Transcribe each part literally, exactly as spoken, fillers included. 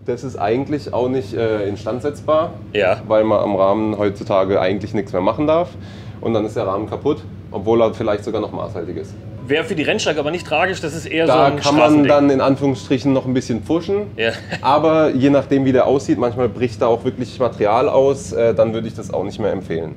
Das ist eigentlich auch nicht äh, instandsetzbar, ja. weil man am Rahmen heutzutage eigentlich nichts mehr machen darf. Und dann ist der Rahmen kaputt, obwohl er vielleicht sogar noch maßhaltig ist. Wäre für die Rennstrecke aber nicht tragisch, das ist eher da so ein Da kann man Straßending. dann in Anführungsstrichen noch ein bisschen pushen, ja. aber je nachdem wie der aussieht, manchmal bricht da auch wirklich Material aus, äh, dann würde ich das auch nicht mehr empfehlen.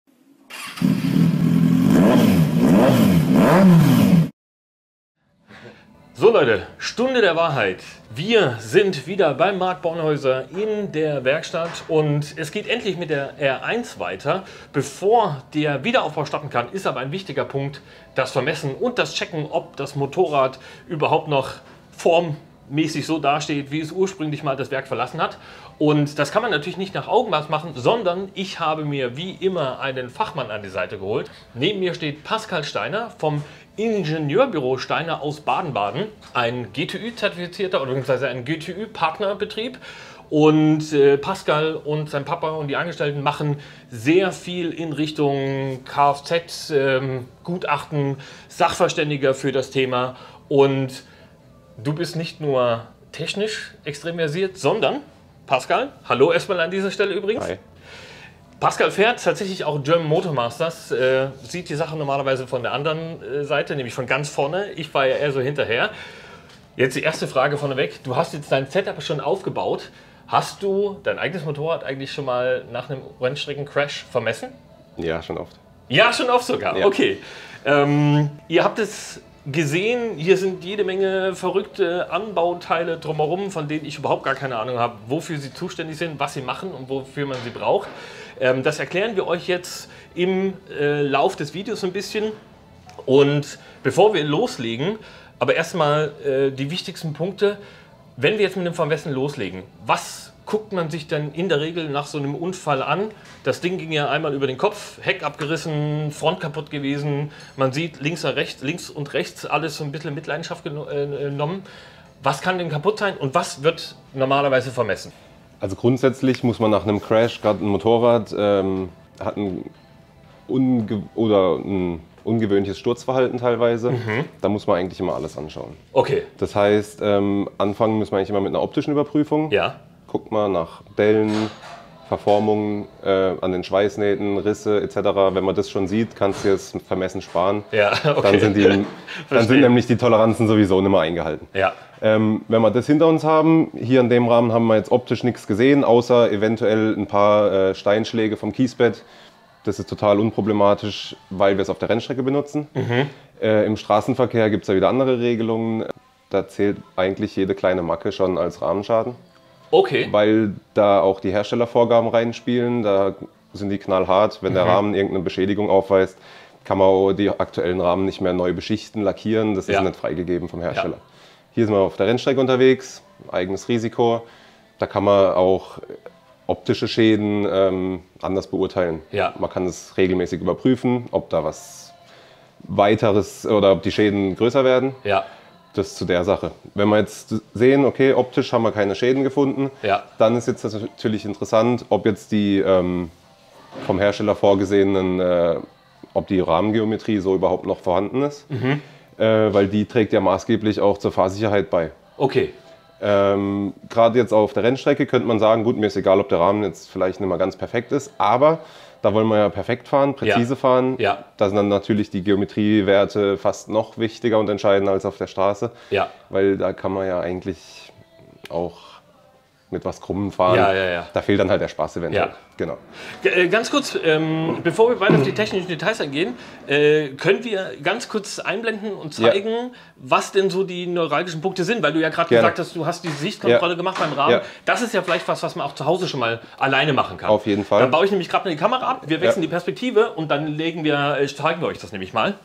So Leute, Stunde der Wahrheit. Wir sind wieder beim Marc Bornhäuser in der Werkstatt und es geht endlich mit der R eins weiter. Bevor der Wiederaufbau starten kann, ist aber ein wichtiger Punkt das Vermessen und das Checken, ob das Motorrad überhaupt noch formmäßig so dasteht, wie es ursprünglich mal das Werk verlassen hat. Und das kann man natürlich nicht nach Augenmaß machen, sondern ich habe mir wie immer einen Fachmann an die Seite geholt. Neben mir steht Pascal Steiner vom Ingenieurbüro Steiner aus Baden-Baden, ein G T Ü-zertifizierter oder beziehungsweise ein G T Ü-Partnerbetrieb. Und äh, Pascal und sein Papa und die Angestellten machen sehr viel in Richtung Kfz, ähm, Gutachten, Sachverständiger für das Thema. Und du bist nicht nur technisch extrem versiert, sondern Pascal, hallo erstmal an dieser Stelle übrigens. Hi. Pascal fährt tatsächlich auch German Motor Masters, äh, sieht die Sache normalerweise von der anderen äh, Seite, nämlich von ganz vorne. Ich war ja eher so hinterher. Jetzt die erste Frage vorneweg. Du hast jetzt dein Setup schon aufgebaut. Hast du dein eigenes Motorrad eigentlich schon mal nach einem Rennstrecken-Crash vermessen? Ja, schon oft. Ja, schon oft sogar. Ja. Okay. Ähm, ihr habt es gesehen, hier sind jede Menge verrückte Anbauteile drumherum, von denen ich überhaupt gar keine Ahnung habe, wofür sie zuständig sind, was sie machen und wofür man sie braucht. Ähm, das erklären wir euch jetzt im äh, Lauf des Videos ein bisschen. Und bevor wir loslegen, aber erstmal äh, die wichtigsten Punkte. Wenn wir jetzt mit dem Vermessen loslegen, was guckt man sich denn in der Regel nach so einem Unfall an? Das Ding ging ja einmal über den Kopf, Heck abgerissen, Front kaputt gewesen. Man sieht links und rechts, links und rechts alles so ein bisschen in Mitleidenschaft genommen. Was kann denn kaputt sein und was wird normalerweise vermessen? Also grundsätzlich muss man nach einem Crash, gerade ein Motorrad, ähm, hat ein, unge oder ein ungewöhnliches Sturzverhalten teilweise. Mhm. Da muss man eigentlich immer alles anschauen. Okay. Das heißt, ähm, anfangen müssen wir eigentlich immer mit einer optischen Überprüfung. Ja. Guckt mal nach Dellen, Verformungen äh, an den Schweißnähten, Risse et cetera. Wenn man das schon sieht, kannst du das Vermessen sparen. Ja, okay. Dann sind, die, dann sind nämlich die Toleranzen sowieso nicht mehr eingehalten. Ja. Ähm, wenn wir das hinter uns haben, hier in dem Rahmen haben wir jetzt optisch nichts gesehen, außer eventuell ein paar äh, Steinschläge vom Kiesbett. Das ist total unproblematisch, weil wir es auf der Rennstrecke benutzen. Mhm. Äh, Im Straßenverkehr gibt es ja wieder andere Regelungen. Da zählt eigentlich jede kleine Macke schon als Rahmenschaden. Okay. Weil da auch die Herstellervorgaben reinspielen. Da sind die knallhart. Wenn der Mhm. Rahmen irgendeine Beschädigung aufweist, kann man auch die aktuellen Rahmen nicht mehr neu beschichten, lackieren. Das ist Ja. nicht freigegeben vom Hersteller. Ja. Hier sind wir auf der Rennstrecke unterwegs, eigenes Risiko. Da kann man auch optische Schäden ähm, anders beurteilen. Ja. Man kann es regelmäßig überprüfen, ob da was weiteres oder ob die Schäden größer werden. Ja. Das zu der Sache. Wenn wir jetzt sehen, okay, optisch haben wir keine Schäden gefunden, Ja. dann ist jetzt natürlich interessant, ob jetzt die ähm, vom Hersteller vorgesehenen, äh, ob die Rahmengeometrie so überhaupt noch vorhanden ist. Mhm. Äh, weil die trägt ja maßgeblich auch zur Fahrsicherheit bei. Okay. Ähm, Gerade jetzt auf der Rennstrecke könnte man sagen, gut, mir ist egal, ob der Rahmen jetzt vielleicht nicht mehr ganz perfekt ist, aber da wollen wir ja perfekt fahren, präzise Ja. fahren. Ja. Da sind dann natürlich die Geometriewerte fast noch wichtiger und entscheidender als auf der Straße. Ja. Weil da kann man ja eigentlich auch mit was Krummem fahren. Ja, ja, ja. Da fehlt dann halt der Spaß eventuell. Ja. Genau. G- äh, Ganz kurz, ähm, bevor wir weiter auf die technischen Details eingehen, äh, können wir ganz kurz einblenden und zeigen, Ja. was denn so die neuralgischen Punkte sind, weil du ja gerade Gerne. gesagt hast, du hast die Sichtkontrolle Ja. gemacht beim Rahmen. Ja. Das ist ja vielleicht was, was man auch zu Hause schon mal alleine machen kann. Auf jeden Fall. Dann baue ich nämlich gerade mal die Kamera ab, wir wechseln Ja. die Perspektive und dann legen wir, äh, zeigen wir euch das nämlich mal.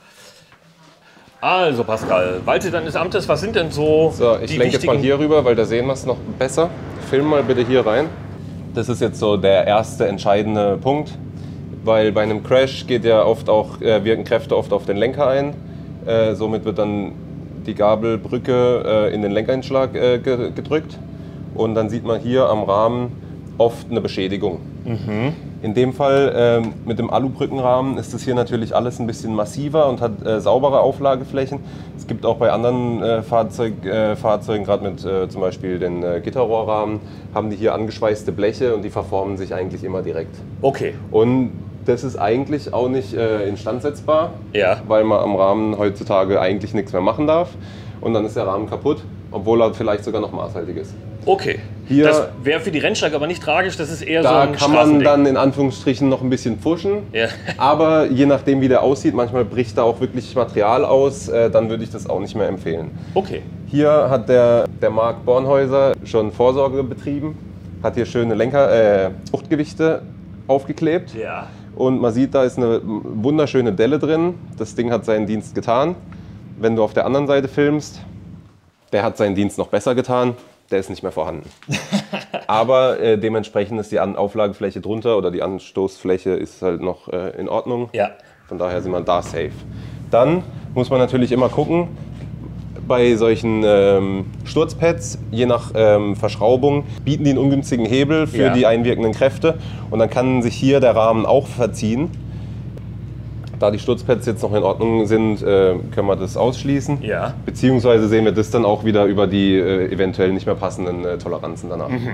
Also Pascal, Walte deines Amtes, was sind denn so, So, ich die lenke jetzt mal wichtigen... hier rüber, weil da sehen wir es noch besser. Film mal bitte hier rein. Das ist jetzt so der erste entscheidende Punkt, weil bei einem Crash geht ja oft auch, äh, wirken Kräfte oft auf den Lenker ein. Äh, somit wird dann die Gabelbrücke äh, in den Lenkeinschlag äh, ge gedrückt und dann sieht man hier am Rahmen oft eine Beschädigung. Mhm. In dem Fall ähm, mit dem Alubrückenrahmen ist das hier natürlich alles ein bisschen massiver und hat äh, saubere Auflageflächen. Es gibt auch bei anderen äh, Fahrzeug, äh, Fahrzeugen, gerade mit äh, zum Beispiel den äh, Gitterrohrrahmen, haben die hier angeschweißte Bleche und die verformen sich eigentlich immer direkt. Okay. Und das ist eigentlich auch nicht äh, instandsetzbar, Ja. weil man am Rahmen heutzutage eigentlich nichts mehr machen darf. Und dann ist der Rahmen kaputt, obwohl er vielleicht sogar noch maßhaltig ist. Okay. Hier, das wäre für die Rennstrecke aber nicht tragisch, das ist eher so da ein kann man Straßending. dann in Anführungsstrichen noch ein bisschen pushen. Ja. Aber je nachdem, wie der aussieht, manchmal bricht da auch wirklich Material aus, äh, dann würde ich das auch nicht mehr empfehlen. Okay. Hier hat der, der Marc Bornhäuser schon Vorsorge betrieben, hat hier schöne Lenker, äh, Fruchtgewichte aufgeklebt. Ja. Und man sieht, da ist eine wunderschöne Delle drin. Das Ding hat seinen Dienst getan. Wenn du auf der anderen Seite filmst, der hat seinen Dienst noch besser getan. Der ist nicht mehr vorhanden. Aber äh, dementsprechend ist die An Auflagefläche drunter oder die Anstoßfläche ist halt noch äh, in Ordnung. Ja. Von daher sind wir da safe. Dann muss man natürlich immer gucken, bei solchen ähm, Sturzpads, je nach ähm, Verschraubung, bieten die einen ungünstigen Hebel für Ja. die einwirkenden Kräfte. Und dann kann sich hier der Rahmen auch verziehen. Da die Sturzpads jetzt noch in Ordnung sind, äh, können wir das ausschließen. Ja. Beziehungsweise sehen wir das dann auch wieder über die äh, eventuell nicht mehr passenden äh, Toleranzen danach. Mhm.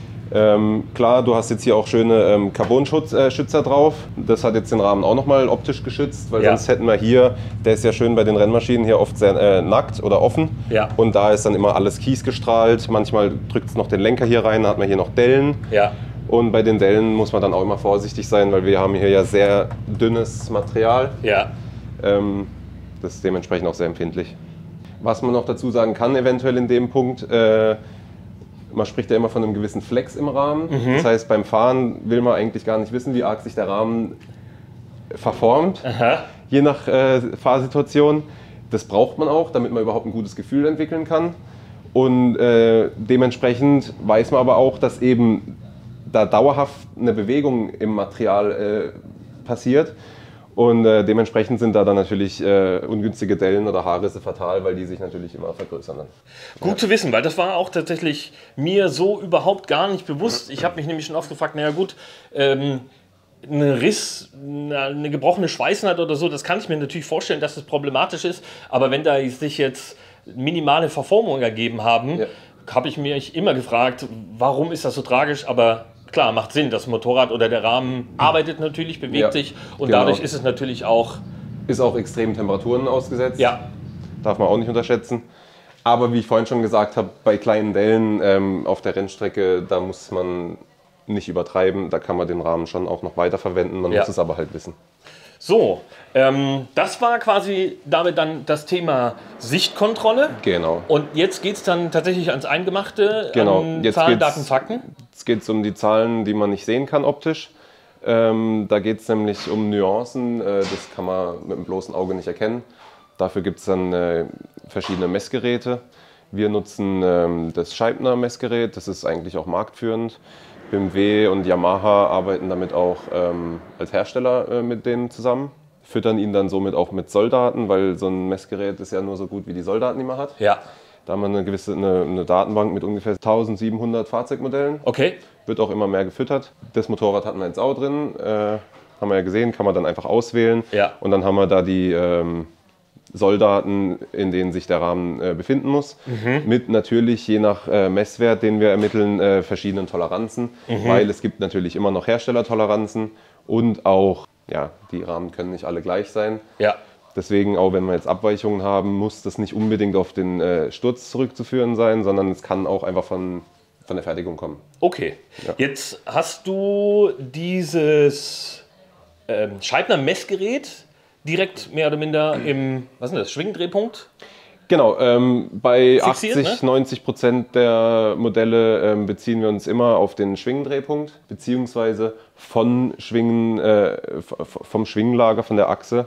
Ähm, klar, du hast jetzt hier auch schöne ähm, Carbon-Schützer drauf. Das hat jetzt den Rahmen auch nochmal optisch geschützt, weil Ja. sonst hätten wir hier, der ist ja schön bei den Rennmaschinen hier oft sehr äh, nackt oder offen. Ja. Und da ist dann immer alles Kies gestrahlt. Manchmal drückt es noch den Lenker hier rein, dann hat man hier noch Dellen. Ja. Und bei den Dellen muss man dann auch immer vorsichtig sein, weil wir haben hier ja sehr dünnes Material. Ja. Ähm, das ist dementsprechend auch sehr empfindlich. Was man noch dazu sagen kann, eventuell in dem Punkt, äh, man spricht ja immer von einem gewissen Flex im Rahmen. Mhm. Das heißt, beim Fahren will man eigentlich gar nicht wissen, wie arg sich der Rahmen verformt, Aha. je nach äh, Fahrsituation. Das braucht man auch, damit man überhaupt ein gutes Gefühl entwickeln kann. Und äh, dementsprechend weiß man aber auch, dass eben da dauerhaft eine Bewegung im Material äh, passiert. Und äh, dementsprechend sind da dann natürlich äh, ungünstige Dellen oder Haarrisse fatal, weil die sich natürlich immer vergrößern dann. Gut zu wissen, weil das war auch tatsächlich mir so überhaupt gar nicht bewusst. Ich habe mich nämlich schon oft gefragt, naja gut, ähm, ein Riss, eine gebrochene Schweißnaht oder so, das kann ich mir natürlich vorstellen, dass das problematisch ist. Aber wenn da sich jetzt minimale Verformungen ergeben haben, Ja. habe ich mich immer gefragt, warum ist das so tragisch? Aber klar, macht Sinn, das Motorrad oder der Rahmen arbeitet natürlich, bewegt Ja, sich und genau. dadurch ist es natürlich auch... Ist auch extremen Temperaturen ausgesetzt. Ja, Darf man auch nicht unterschätzen. Aber wie ich vorhin schon gesagt habe, bei kleinen Dellen ähm, auf der Rennstrecke, da muss man nicht übertreiben. Da kann man den Rahmen schon auch noch weiter verwenden. Man Ja. muss es aber halt wissen. so, ähm, das war quasi damit dann das Thema Sichtkontrolle. Genau. Und jetzt geht es dann tatsächlich ans Eingemachte, Genau. an Jetzt Zahlen, geht's- Daten, Fakten. Jetzt geht es um die Zahlen, die man nicht sehen kann optisch. Ähm, da geht es nämlich um Nuancen. Äh, das kann man mit dem bloßen Auge nicht erkennen. Dafür gibt es dann äh, verschiedene Messgeräte. Wir nutzen ähm, das Scheibner-Messgerät. Das ist eigentlich auch marktführend. B M W und Yamaha arbeiten damit auch ähm, als Hersteller äh, mit denen zusammen. Füttern ihn dann somit auch mit Solldaten, weil so ein Messgerät ist ja nur so gut wie die Solldaten, die man hat. Ja, Da haben wir eine gewisse eine, eine Datenbank mit ungefähr tausendsiebenhundert Fahrzeugmodellen. okay. Wird auch immer mehr gefüttert. Das Motorrad hatten wir jetzt auch drin. Äh, haben wir ja gesehen, kann man dann einfach auswählen. Ja. Und dann haben wir da die ähm, Solldaten, in denen sich der Rahmen äh, befinden muss. Mit natürlich, je nach äh, Messwert, den wir ermitteln, äh, verschiedenen Toleranzen. Weil es gibt natürlich immer noch Herstellertoleranzen und auch, ja, die Rahmen können nicht alle gleich sein. Ja, Deswegen, auch wenn wir jetzt Abweichungen haben, muss das nicht unbedingt auf den äh, Sturz zurückzuführen sein, sondern es kann auch einfach von, von der Fertigung kommen. okay. Ja. Jetzt hast du dieses ähm, Scheibner-Messgerät direkt mehr oder minder im, was ist denn das, Schwingendrehpunkt? Genau, ähm, bei Fixiert, achtzig, ne? neunzig Prozent der Modelle ähm, beziehen wir uns immer auf den Schwingendrehpunkt, beziehungsweise von Schwingen, äh, f- vom Schwingenlager, von der Achse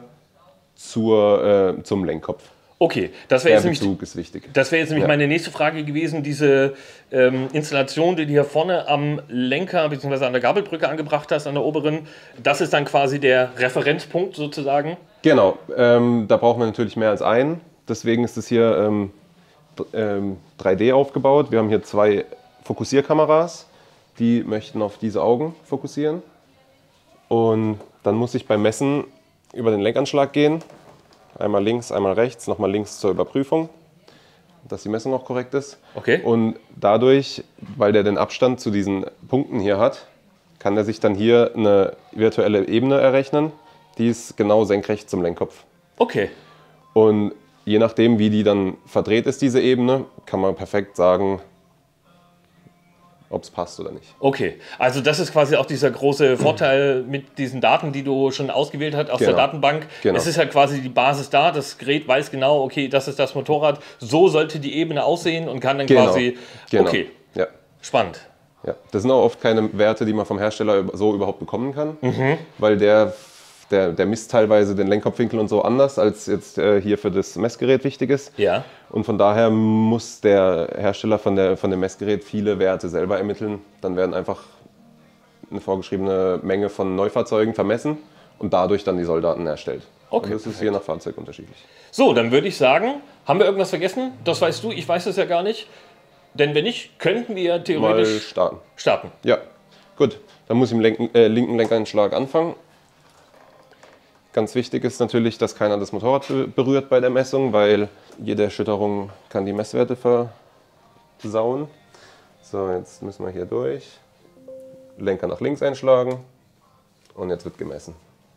zur, äh, zum Lenkkopf. Okay, das wäre Der jetzt nämlich Bezug ist wichtig. Das wäre jetzt nämlich Ja. meine nächste Frage gewesen. Diese ähm, Installation, die du hier vorne am Lenker bzw. an der Gabelbrücke angebracht hast, an der oberen, das ist dann quasi der Referenzpunkt sozusagen. Genau, ähm, da brauchen wir natürlich mehr als einen. Deswegen ist es hier ähm, d- ähm, drei D aufgebaut. Wir haben hier zwei Fokussierkameras, die möchten auf diese Augen fokussieren. Und dann muss ich beim Messen über den Lenkanschlag gehen. Einmal links, einmal rechts, nochmal links zur Überprüfung, dass die Messung auch korrekt ist. Okay. Und dadurch, weil der den Abstand zu diesen Punkten hier hat, kann er sich dann hier eine virtuelle Ebene errechnen. Die ist genau senkrecht zum Lenkkopf. Okay. Und je nachdem, wie die dann verdreht ist, diese Ebene, kann man perfekt sagen, ob es passt oder nicht. Okay, also das ist quasi auch dieser große Vorteil mit diesen Daten, die du schon ausgewählt hast aus Genau. der Datenbank. Genau. Es ist halt quasi die Basis da, das Gerät weiß genau, okay, das ist das Motorrad, so sollte die Ebene aussehen und kann dann Genau. quasi, Genau. okay, Ja. spannend. Ja. Das sind auch oft keine Werte, die man vom Hersteller so überhaupt bekommen kann, Mhm. weil der, der, der misst teilweise den Lenkkopfwinkel und so anders, als jetzt äh, hier für das Messgerät wichtig ist. Ja. Und von daher muss der Hersteller von, der, von dem Messgerät viele Werte selber ermitteln. Dann werden einfach eine vorgeschriebene Menge von Neufahrzeugen vermessen und dadurch dann die Solldaten erstellt. Okay, Und das ist je nach Fahrzeug unterschiedlich. So, dann würde ich sagen, haben wir irgendwas vergessen? Das weißt du, ich weiß es ja gar nicht. Denn wenn nicht, könnten wir Mal theoretisch starten. starten. Ja, gut. Dann muss ich im Lenken, äh, linken Lenkanschlag anfangen. Ganz wichtig ist natürlich, dass keiner das Motorrad berührt bei der Messung, weil jede Erschütterung kann die Messwerte versauen. So, jetzt müssen wir hier durch. Lenker nach links einschlagen und jetzt wird gemessen.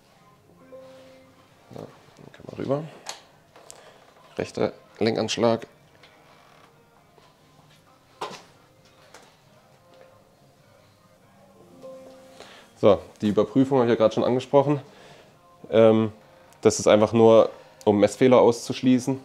So, dann können wir rüber. Rechter Lenkanschlag. So, die Überprüfung habe ich ja gerade schon angesprochen. Ähm, das ist einfach nur, um Messfehler auszuschließen.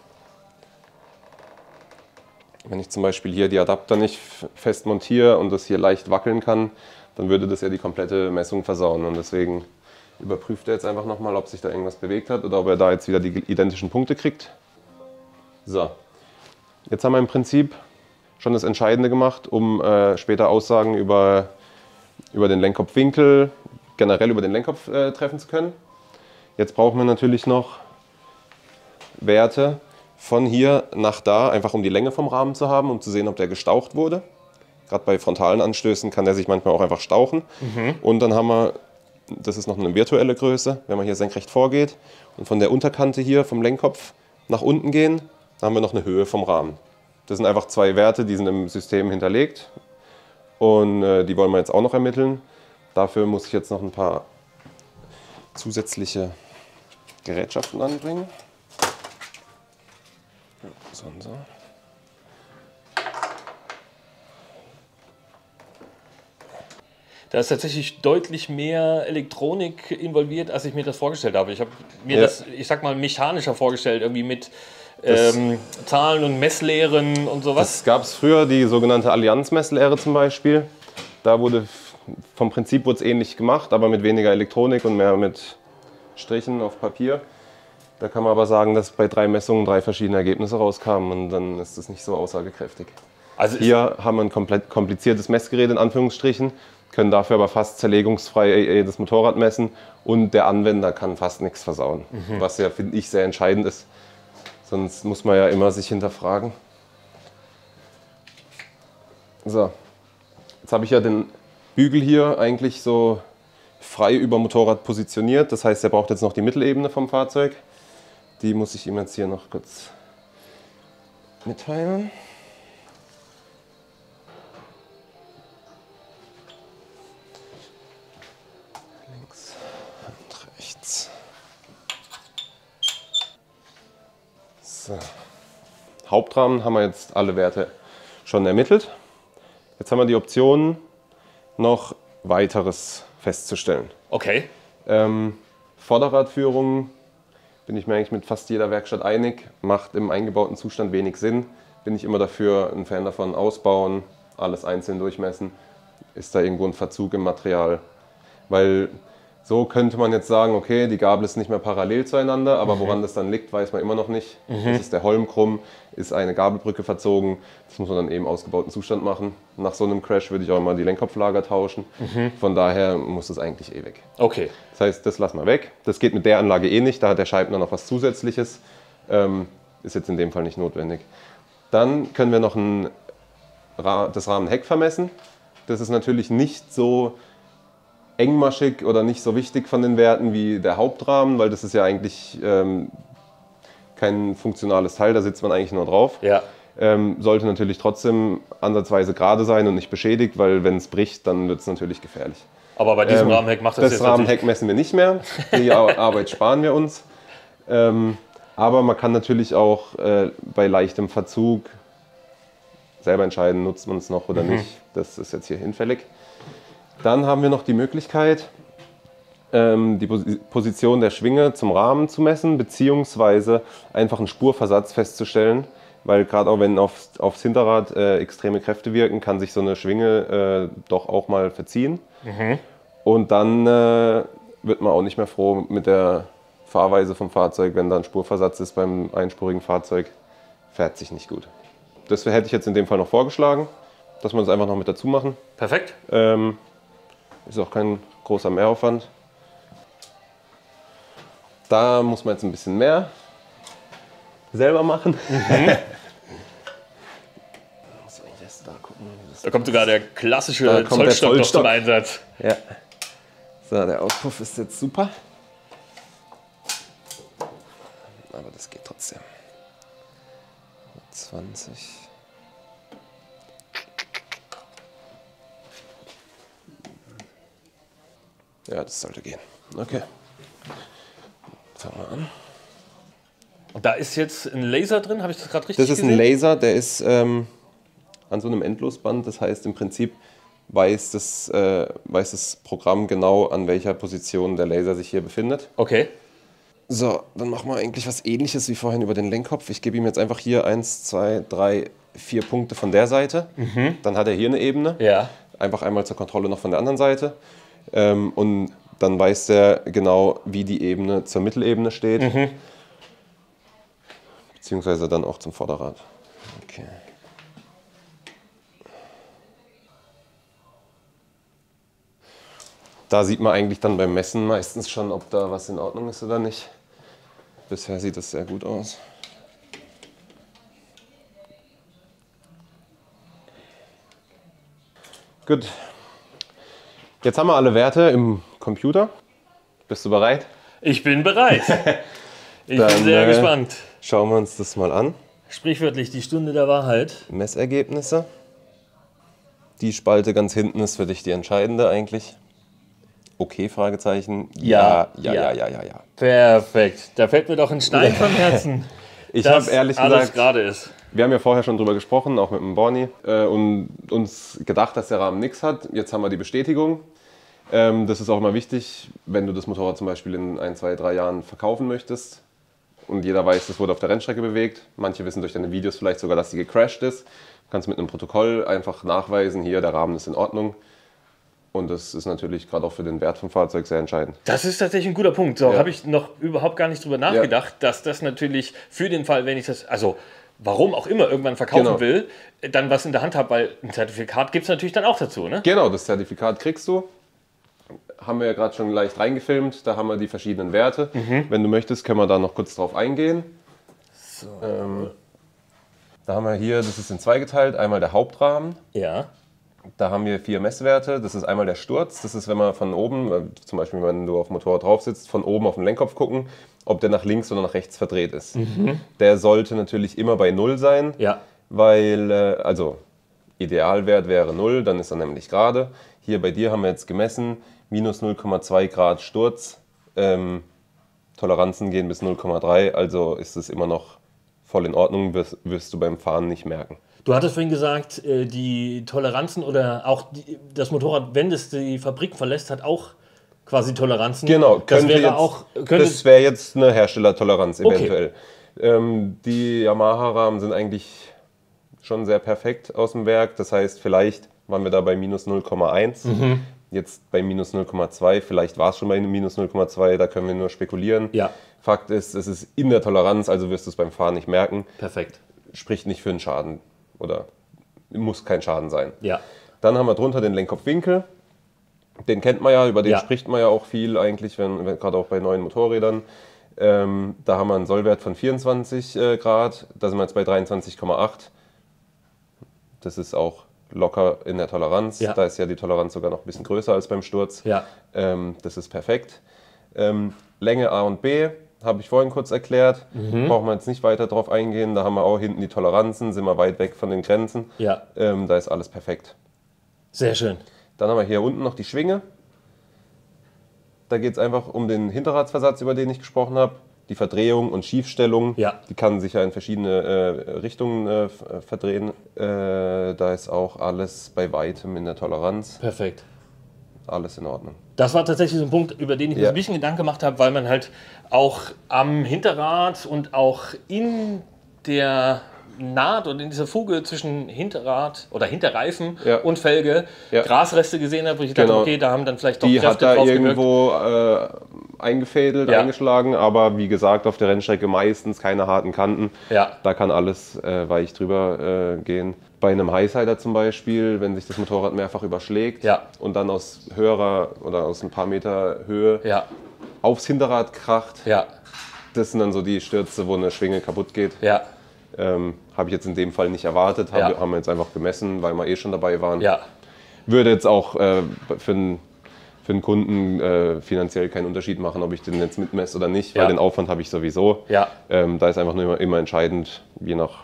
Wenn ich zum Beispiel hier die Adapter nicht fest montiere und das hier leicht wackeln kann, dann würde das ja die komplette Messung versauen. Und deswegen überprüft er jetzt einfach nochmal, ob sich da irgendwas bewegt hat oder ob er da jetzt wieder die identischen Punkte kriegt. So, jetzt haben wir im Prinzip schon das Entscheidende gemacht, um äh, später Aussagen über, über den Lenkkopfwinkel, generell über den Lenkkopf äh, treffen zu können. Jetzt brauchen wir natürlich noch Werte von hier nach da, einfach um die Länge vom Rahmen zu haben, um zu sehen, ob der gestaucht wurde. Gerade bei frontalen Anstößen kann der sich manchmal auch einfach stauchen. Mhm. Und dann haben wir, das ist noch eine virtuelle Größe, wenn man hier senkrecht vorgeht und von der Unterkante hier vom Lenkkopf nach unten gehen, dann haben wir noch eine Höhe vom Rahmen. Das sind einfach zwei Werte, die sind im System hinterlegt und äh, die wollen wir jetzt auch noch ermitteln. Dafür muss ich jetzt noch ein paar zusätzliche Gerätschaften anbringen. So und so. Da ist tatsächlich deutlich mehr Elektronik involviert, als ich mir das vorgestellt habe. Ich habe mir Ja. das, ich sag mal, mechanischer vorgestellt, irgendwie mit ähm, Zahlen und Messlehren und sowas. Das gab es früher, die sogenannte Allianz-Messlehre zum Beispiel. Da wurde vom Prinzip wurde es ähnlich gemacht, aber mit weniger Elektronik und mehr mit Strichen auf Papier. Da kann man aber sagen, dass bei drei Messungen drei verschiedene Ergebnisse rauskamen und dann ist das nicht so aussagekräftig. Also ist- Hier haben wir ein komplett kompliziertes Messgerät in Anführungsstrichen, können dafür aber fast zerlegungsfrei das Motorrad messen und der Anwender kann fast nichts versauen, Mhm. was ja, finde ich, sehr entscheidend ist. Sonst muss man ja immer sich hinterfragen. So, jetzt habe ich ja den Bügel hier eigentlich so frei über Motorrad positioniert. Das heißt, er braucht jetzt noch die Mittelebene vom Fahrzeug. Die muss ich ihm jetzt hier noch kurz mitteilen. Links und rechts. So. Hauptrahmen haben wir jetzt alle Werte schon ermittelt. Jetzt haben wir die Option, noch weiteres festzustellen. okay. Ähm, Vorderradführung bin ich mir eigentlich mit fast jeder Werkstatt einig, macht im eingebauten Zustand wenig Sinn. Bin ich immer dafür, ein Fan davon, ausbauen, alles einzeln durchmessen. Ist da irgendwo ein Verzug im Material? Weil so könnte man jetzt sagen, okay, die Gabel ist nicht mehr parallel zueinander, aber woran das dann liegt, weiß man immer noch nicht. Mhm. Ist der Holm krumm, ist eine Gabelbrücke verzogen, das muss man dann eben im ausgebauten Zustand machen. Nach so einem Crash würde ich auch immer die Lenkkopflager tauschen. Mhm. Von daher muss das eigentlich eh weg. Okay. Das heißt, das lassen wir weg. Das geht mit der Anlage eh nicht, da hat der Scheibner noch was Zusätzliches. Ähm, ist jetzt in dem Fall nicht notwendig. Dann können wir noch ein Ra das Rahmenheck vermessen. Das ist natürlich nicht so engmaschig oder nicht so wichtig von den Werten wie der Hauptrahmen, weil das ist ja eigentlich ähm, kein funktionales Teil, da sitzt man eigentlich nur drauf. Ja. Ähm, sollte natürlich trotzdem ansatzweise gerade sein und nicht beschädigt, weil wenn es bricht, dann wird es natürlich gefährlich. Aber bei diesem Ähm, Rahmenheck macht das, das jetzt Rahmenheck messen wir nicht mehr, die Arbeit sparen wir uns. Ähm, aber man kann natürlich auch äh, bei leichtem Verzug selber entscheiden, nutzt man es noch oder Mhm. nicht. Das ist jetzt hier hinfällig. Dann haben wir noch die Möglichkeit, ähm, die Pos Position der Schwinge zum Rahmen zu messen, beziehungsweise einfach einen Spurversatz festzustellen. Weil gerade auch wenn aufs, aufs Hinterrad äh, extreme Kräfte wirken, kann sich so eine Schwinge äh, doch auch mal verziehen. Mhm. Und dann äh, wird man auch nicht mehr froh mit der Fahrweise vom Fahrzeug, wenn da ein Spurversatz ist beim einspurigen Fahrzeug, fährt sich nicht gut. Das hätte ich jetzt in dem Fall noch vorgeschlagen, dass wir das einfach noch mit dazu machen. Perfekt. Ähm, ist auch kein großer Mehraufwand. Da muss man jetzt ein bisschen mehr selber machen. Mhm. Da, da kommt sogar der klassische da kommt Zollstock, der noch zum Einsatz. Ja. So, der Auspuff ist jetzt super. Aber das geht trotzdem. zwanzig. Ja, das sollte gehen. Okay. Fangen wir an. Und da ist jetzt ein Laser drin, habe ich das gerade richtig gesehen? Das ist gesehen? ein Laser, der ist ähm, an so einem Endlosband. Das heißt, im Prinzip weiß das, äh, weiß das Programm genau, an welcher Position der Laser sich hier befindet. Okay. So, dann machen wir eigentlich was Ähnliches wie vorhin über den Lenkkopf. Ich gebe ihm jetzt einfach hier eins, zwei, drei, vier Punkte von der Seite. Mhm. Dann hat er hier eine Ebene. Ja. Einfach einmal zur Kontrolle noch von der anderen Seite. Ähm, und dann weiß er genau, wie die Ebene zur Mittelebene steht. Mhm. Beziehungsweise dann auch zum Vorderrad. Okay. Da sieht man eigentlich dann beim Messen meistens schon, ob da was in Ordnung ist oder nicht. Bisher sieht das sehr gut aus. Gut. Jetzt haben wir alle Werte im Computer. Bist du bereit? Ich bin bereit. Ich Dann, bin sehr äh, gespannt. Schauen wir uns das mal an. Sprichwörtlich die Stunde der Wahrheit. Messergebnisse. Die Spalte ganz hinten ist für dich die entscheidende eigentlich. Okay, Fragezeichen. Ja, ja, ja, ja, ja, ja. ja. Perfekt. Da fällt mir doch ein Stein vom Herzen. Ich habe ehrlich gesagt, gerade ist. Wir haben ja vorher schon drüber gesprochen, auch mit dem Borni, äh, und uns gedacht, dass der Rahmen nichts hat. Jetzt haben wir die Bestätigung. Ähm, das ist auch immer wichtig, wenn du das Motorrad zum Beispiel in ein, zwei, drei Jahren verkaufen möchtest und jeder weiß, das wurde auf der Rennstrecke bewegt. Manche wissen durch deine Videos vielleicht sogar, dass die gecrashed ist. Du kannst mit einem Protokoll einfach nachweisen, hier, der Rahmen ist in Ordnung. Und das ist natürlich gerade auch für den Wert vom Fahrzeug sehr entscheidend. Das ist tatsächlich ein guter Punkt. So Ja. habe ich noch überhaupt gar nicht drüber nachgedacht, ja. dass das natürlich für den Fall, wenn ich das, also warum auch immer irgendwann verkaufen Genau. will, dann was in der Hand habe, weil ein Zertifikat gibt es natürlich dann auch dazu, ne? Genau, das Zertifikat kriegst du. Haben wir ja gerade schon leicht reingefilmt. Da haben wir die verschiedenen Werte. Mhm. Wenn du möchtest, können wir da noch kurz drauf eingehen. So. Ähm, da haben wir hier, das ist in zwei geteilt, einmal der Hauptrahmen. Ja. Da haben wir vier Messwerte. Das ist einmal der Sturz. Das ist, wenn man von oben, zum Beispiel wenn du auf dem Motorrad drauf sitzt, von oben auf den Lenkkopf gucken, ob der nach links oder nach rechts verdreht ist. Mhm. Der sollte natürlich immer bei null sein, Ja. weil, äh, also Idealwert wäre null, dann ist er nämlich gerade. Hier bei dir haben wir jetzt gemessen, minus null Komma zwei Grad Sturz. Ähm, Toleranzen gehen bis null Komma drei, also ist es immer noch voll in Ordnung, wirst, wirst du beim Fahren nicht merken. Du hattest vorhin gesagt, die Toleranzen oder auch die, das Motorrad, wenn es die Fabrik verlässt, hat auch quasi Toleranzen. Genau, das wäre jetzt, auch. Könnte das wäre jetzt eine Herstellertoleranz eventuell. Okay. Ähm, die Yamaha-Rahmen sind eigentlich schon sehr perfekt aus dem Werk. Das heißt, vielleicht waren wir da bei minus null Komma eins, mhm. jetzt bei minus null Komma zwei. Vielleicht war es schon bei minus null Komma zwei, da können wir nur spekulieren. Ja. Fakt ist, es ist in der Toleranz, also wirst du es beim Fahren nicht merken. Perfekt. Spricht nicht für einen Schaden oder muss kein Schaden sein. Ja. Dann haben wir drunter den Lenkkopfwinkel. Den kennt man ja, über den ja. spricht man ja auch viel eigentlich, wenn, wenn, gerade auch bei neuen Motorrädern. Ähm, da haben wir einen Sollwert von vierundzwanzig äh, Grad, da sind wir jetzt bei dreiundzwanzig Komma acht. Das ist auch locker in der Toleranz. Ja. Da ist ja die Toleranz sogar noch ein bisschen größer als beim Sturz. Ja. Ähm, das ist perfekt. Ähm, Länge A und B habe ich vorhin kurz erklärt. Mhm. Brauchen wir jetzt nicht weiter drauf eingehen. Da haben wir auch hinten die Toleranzen, sind wir weit weg von den Grenzen. Ja. Ähm, da ist alles perfekt. Sehr schön. Dann haben wir hier unten noch die Schwinge. Da geht es einfach um den Hinterradsversatz, über den ich gesprochen habe. Die Verdrehung und Schiefstellung, Ja. die kann sich ja in verschiedene äh, Richtungen äh, verdrehen. Äh, da ist auch alles bei weitem in der Toleranz. Perfekt. Alles in Ordnung. Das war tatsächlich so ein Punkt, über den ich mir Ja. ein bisschen Gedanken gemacht habe, weil man halt auch am Hinterrad und auch in der Naht und in dieser Fuge zwischen Hinterrad oder Hinterreifen Ja. und Felge Ja. Grasreste gesehen habe, wo ich dachte, Genau. okay, da haben dann vielleicht doch Die hat Kräfte da drauf gewirkt. irgendwo äh, eingefädelt, Ja. eingeschlagen, aber wie gesagt, auf der Rennstrecke meistens keine harten Kanten. Ja. Da kann alles äh, weich drüber äh, gehen. Bei einem Highsider zum Beispiel, wenn sich das Motorrad mehrfach überschlägt Ja. und dann aus höherer oder aus ein paar Meter Höhe Ja, aufs Hinterrad kracht, ja, das sind dann so die Stürze, wo eine Schwinge kaputt geht. ja, Ähm, Habe ich jetzt in dem Fall nicht erwartet, hab, Ja. haben wir jetzt einfach gemessen, weil wir eh schon dabei waren. ja. Würde jetzt auch äh, für einen für einen Kunden äh, finanziell keinen Unterschied machen, ob ich den jetzt mitmesse oder nicht, weil Ja. den Aufwand habe ich sowieso. Ja. Ähm, da ist einfach nur immer, immer entscheidend, je nach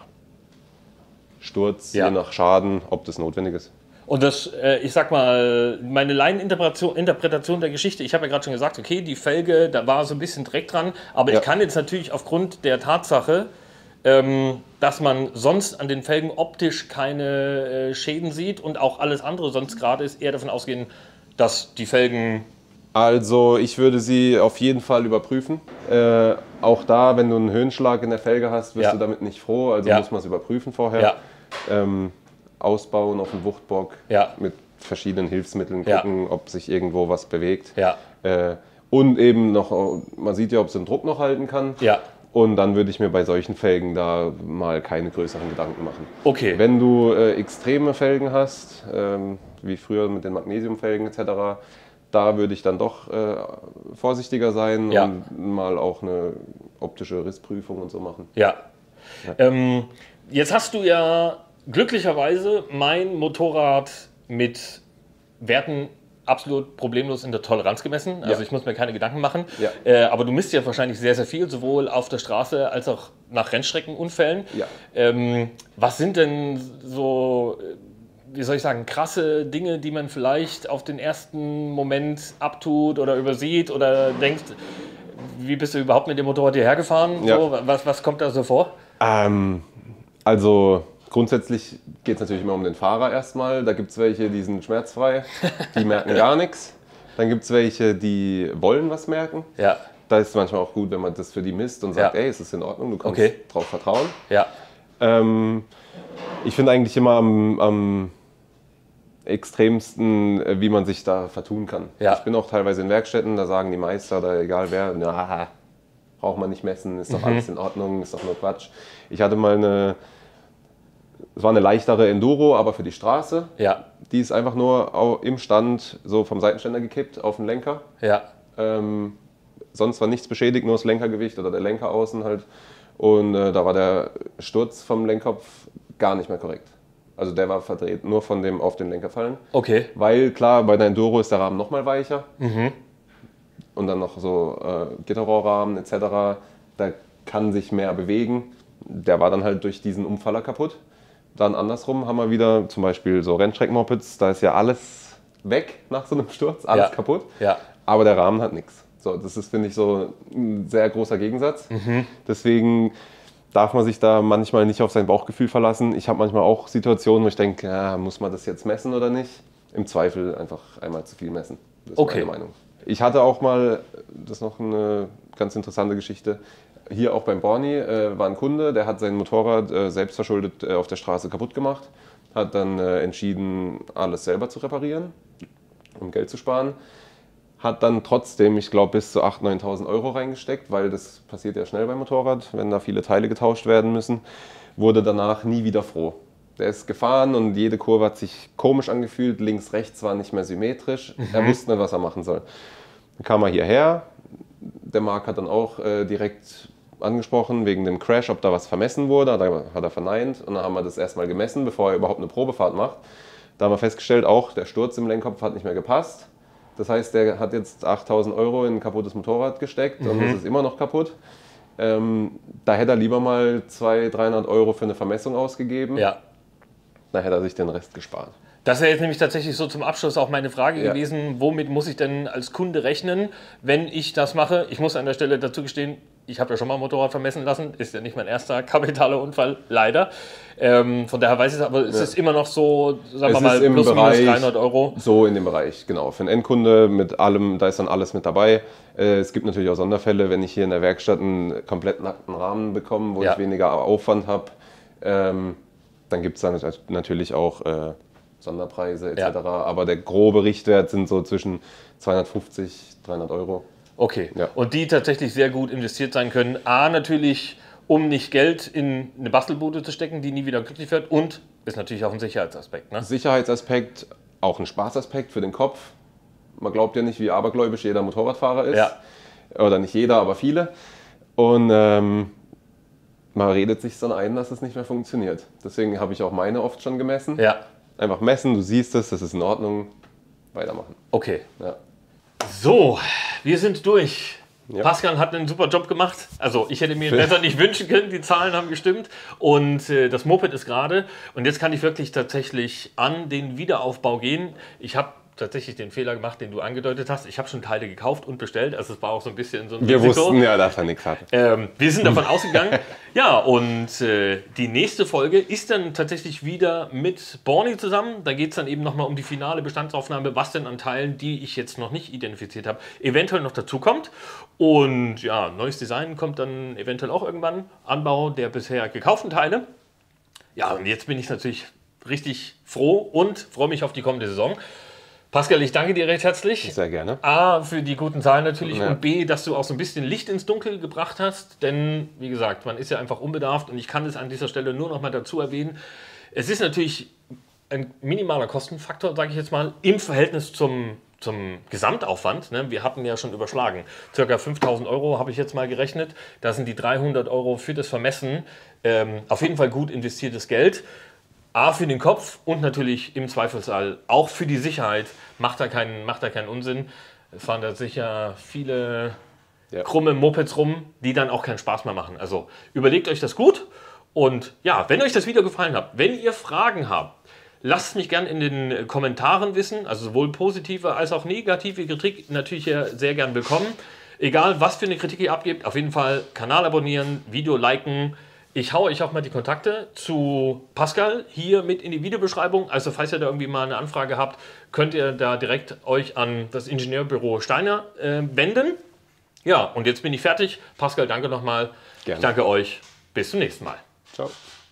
Sturz, Ja. je nach Schaden, ob das notwendig ist. Und das, äh, ich sag mal, meine Laieninterpretation Interpretation der Geschichte, ich habe ja gerade schon gesagt, okay, die Felge, da war so ein bisschen Dreck dran, aber Ja. ich kann jetzt natürlich aufgrund der Tatsache, ähm, dass man sonst an den Felgen optisch keine äh, Schäden sieht und auch alles andere sonst gerade ist, eher davon ausgehen, dass die Felgen... Also ich würde sie auf jeden Fall überprüfen. Äh, auch da, wenn du einen Höhenschlag in der Felge hast, wirst Ja. du damit nicht froh. Also Ja. muss man es überprüfen vorher. Ja. Ähm, ausbauen auf den Wuchtbock Ja. mit verschiedenen Hilfsmitteln, Ja. gucken, ob sich irgendwo was bewegt. Ja. Äh, und eben noch, man sieht ja, ob es den Druck noch halten kann. Ja. Und dann würde ich mir bei solchen Felgen da mal keine größeren Gedanken machen. Okay. Wenn du äh, extreme Felgen hast, ähm, wie früher mit den Magnesiumfelgen et cetera, da würde ich dann doch äh, vorsichtiger sein Ja. und mal auch eine optische Rissprüfung und so machen. Ja. Ähm, jetzt hast du ja glücklicherweise mein Motorrad mit Werten absolut problemlos in der Toleranz gemessen. Also Ja. ich muss mir keine Gedanken machen. Ja. Äh, aber du misst ja wahrscheinlich sehr, sehr viel, sowohl auf der Straße als auch nach Rennstreckenunfällen. Ja. Ähm, was sind denn so, äh, wie soll ich sagen, krasse Dinge, die man vielleicht auf den ersten Moment abtut oder übersieht oder denkt, wie bist du überhaupt mit dem Motorrad hierher gefahren? Ja. So, was, was kommt da so vor? Ähm, also grundsätzlich geht es natürlich immer um den Fahrer erstmal. Da gibt es welche, die sind schmerzfrei, die merken gar nichts. Dann gibt es welche, die wollen was merken. Ja, Da ist es manchmal auch gut, wenn man das für die misst und sagt, Ja. ey, es ist in Ordnung, du kannst Okay. drauf vertrauen. ja, Ähm, ich finde eigentlich immer am, am extremsten, äh, wie man sich da vertun kann. Ja. Ich bin auch teilweise in Werkstätten, da sagen die Meister, da egal wer, na, braucht man nicht messen, ist doch Mhm. alles in Ordnung, ist doch nur Quatsch. Ich hatte mal eine, es war eine leichtere Enduro, aber für die Straße. ja, Die ist einfach nur au- im Stand so vom Seitenständer gekippt auf den Lenker. ja, Ähm, sonst war nichts beschädigt, nur das Lenkergewicht oder der Lenker außen halt. Und äh, da war der Sturz vom Lenkkopf gar nicht mehr korrekt. Also der war verdreht, nur von dem auf den Lenker fallen. okay, Weil klar, bei der Enduro ist der Rahmen nochmal weicher. Mhm. Und dann noch so äh, Gitterrohrrahmen et cetera. Da kann sich mehr bewegen. Der war dann halt durch diesen Umfaller kaputt. Dann andersrum haben wir wieder zum Beispiel so Rennstrecken-Mopeds, da ist ja alles weg nach so einem Sturz, alles Ja. kaputt. ja, Aber der Rahmen hat nichts. So, das ist, finde ich, so ein sehr großer Gegensatz. Mhm. Deswegen darf man sich da manchmal nicht auf sein Bauchgefühl verlassen. Ich habe manchmal auch Situationen, wo ich denke, ja, muss man das jetzt messen oder nicht? Im Zweifel einfach einmal zu viel messen. Das ist Okay. meine Meinung. Ich hatte auch mal, das ist noch eine ganz interessante Geschichte, hier auch beim Borny äh, war ein Kunde, der hat sein Motorrad äh, selbstverschuldet äh, auf der Straße kaputt gemacht, hat dann äh, entschieden, alles selber zu reparieren, um Geld zu sparen. Hat dann trotzdem, ich glaube, bis zu achttausend, neuntausend Euro reingesteckt, weil das passiert ja schnell beim Motorrad, wenn da viele Teile getauscht werden müssen. Wurde danach nie wieder froh. Der ist gefahren und jede Kurve hat sich komisch angefühlt, links, rechts war nicht mehr symmetrisch. Er wusste nicht, was er machen soll. Dann kam er hierher, der Marc hat dann auch äh, direkt angesprochen wegen dem Crash, ob da was vermessen wurde, hat er, hat er verneint. Und dann haben wir das erstmal gemessen, bevor er überhaupt eine Probefahrt macht. Da haben wir festgestellt, auch der Sturz im Lenkkopf hat nicht mehr gepasst. Das heißt, der hat jetzt achttausend Euro in ein kaputtes Motorrad gesteckt mhm. und es ist immer noch kaputt. Ähm, da hätte er lieber mal zweihundert, dreihundert Euro für eine Vermessung ausgegeben. Ja. Da hätte er sich den Rest gespart. Das wäre jetzt nämlich tatsächlich so zum Abschluss auch meine Frage ja. gewesen, womit muss ich denn als Kunde rechnen, wenn ich das mache? Ich muss an der Stelle dazu gestehen, ich habe ja schon mal ein Motorrad vermessen lassen, ist ja nicht mein erster kapitaler Unfall, leider. Ähm, von daher weiß ich es, aber es ja. ist immer noch so, sagen wir mal, plus minus dreihundert Euro. So in dem Bereich, genau. Für einen Endkunde mit allem, da ist dann alles mit dabei. Äh, es gibt natürlich auch Sonderfälle, wenn ich hier in der Werkstatt einen komplett nackten Rahmen bekomme, wo ja. ich weniger Aufwand habe, ähm, dann gibt es dann natürlich auch äh, Sonderpreise et cetera. Ja. Aber der grobe Richtwert sind so zwischen zweihundertfünfzig, dreihundert Euro. Okay, ja. Und die tatsächlich sehr gut investiert sein können. A, natürlich, um nicht Geld in eine Bastelbude zu stecken, die nie wieder glücklich wird. Und ist natürlich auch ein Sicherheitsaspekt. Ne? Sicherheitsaspekt, auch ein Spaßaspekt für den Kopf. Man glaubt ja nicht, wie abergläubisch jeder Motorradfahrer ist. Ja. Oder nicht jeder, aber viele. Und ähm, man redet sich dann ein, dass es nicht mehr funktioniert. Deswegen habe ich auch meine oft schon gemessen. Ja. Einfach messen, du siehst es, das ist in Ordnung. Weitermachen. Okay. Ja. So, wir sind durch. Ja. Pascal hat einen super Job gemacht. Also ich hätte mir besser nicht wünschen können, die Zahlen haben gestimmt. Und äh, das Moped ist gerade. Und jetzt kann ich wirklich tatsächlich an den Wiederaufbau gehen. Ich habe tatsächlich den Fehler gemacht, den du angedeutet hast. Ich habe schon Teile gekauft und bestellt. Also es war auch so ein bisschen so ein Wir Risiko. wussten ja, dass er nichts hat. Ähm, wir sind davon ausgegangen. Ja, und äh, die nächste Folge ist dann tatsächlich wieder mit Borny zusammen. Da geht es dann eben nochmal um die finale Bestandsaufnahme, was denn an Teilen, die ich jetzt noch nicht identifiziert habe, eventuell noch dazu kommt. Und ja, neues Design kommt dann eventuell auch irgendwann. Anbau der bisher gekauften Teile. Ja, und jetzt bin ich natürlich richtig froh und freue mich auf die kommende Saison. Pascal, ich danke dir recht herzlich. Sehr gerne. A, für die guten Zahlen natürlich Ja. und B, dass du auch so ein bisschen Licht ins Dunkel gebracht hast. Denn, wie gesagt, man ist ja einfach unbedarft und ich kann es an dieser Stelle nur noch mal dazu erwähnen. Es ist natürlich ein minimaler Kostenfaktor, sage ich jetzt mal, im Verhältnis zum, zum Gesamtaufwand. Ne? Wir hatten ja schon überschlagen. Circa fünftausend Euro habe ich jetzt mal gerechnet. Da sind die dreihundert Euro für das Vermessen ähm, auf jeden Fall gut investiertes Geld. A, für den Kopf und natürlich im Zweifelsfall auch für die Sicherheit macht da keinen, macht da keinen Unsinn. Es fahren da sicher viele ja. krumme Mopeds rum, die dann auch keinen Spaß mehr machen. Also überlegt euch das gut und ja, wenn euch das Video gefallen hat, wenn ihr Fragen habt, lasst es mich gerne in den Kommentaren wissen, also sowohl positive als auch negative Kritik natürlich sehr gern willkommen. Egal, was für eine Kritik ihr abgebt, auf jeden Fall Kanal abonnieren, Video liken. Ich haue euch auch mal die Kontakte zu Pascal hier mit in die Videobeschreibung. Also falls ihr da irgendwie mal eine Anfrage habt, könnt ihr da direkt euch an das Ingenieurbüro Steiner äh, wenden. Ja, und jetzt bin ich fertig. Pascal, danke nochmal. Gerne. Ich danke euch. Bis zum nächsten Mal. Ciao.